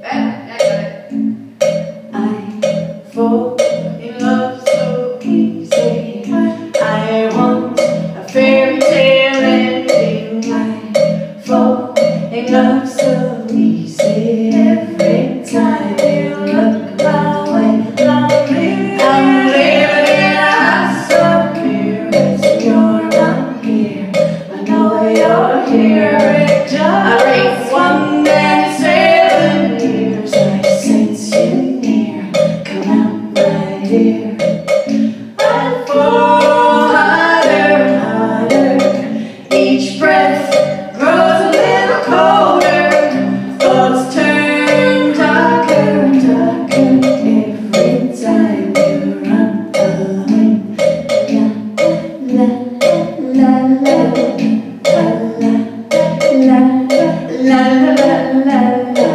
I fall in love so easy. I want a fairy tale ending. I fall in love so easy. Every time you look my way, I'm living in a house of mirrors. You're not here, I know you're here. I raise 1 and 7 years. I sense you near. Come out, my dear. I fall harder and harder. Each breath grows a little colder. Thoughts turn darker and darker every time you run away. La la la la la la la la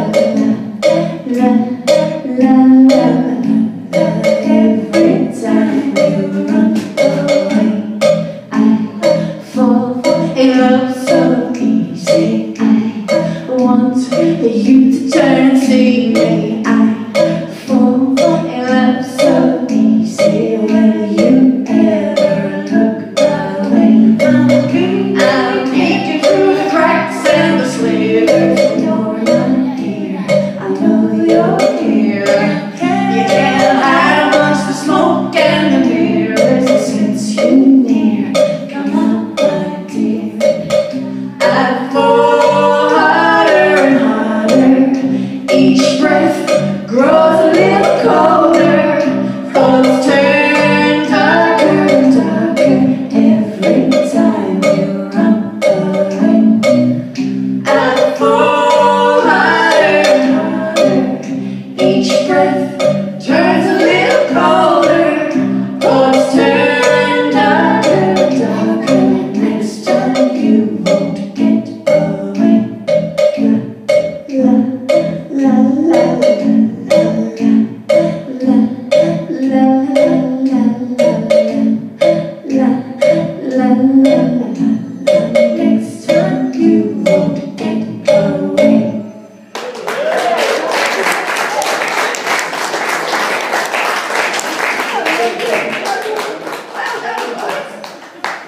every time you run away. I fall in love so easy. I want you to turn and see me. I fall in love so easy. When you ever look my way, I'm peeking through the cracks and the slivers. You're not here, I know you're here. You can't hide amongst the smoke and the mirrors. I sense you near. Come out, my dear. I fall harder and harder. Each breath grows a little colder.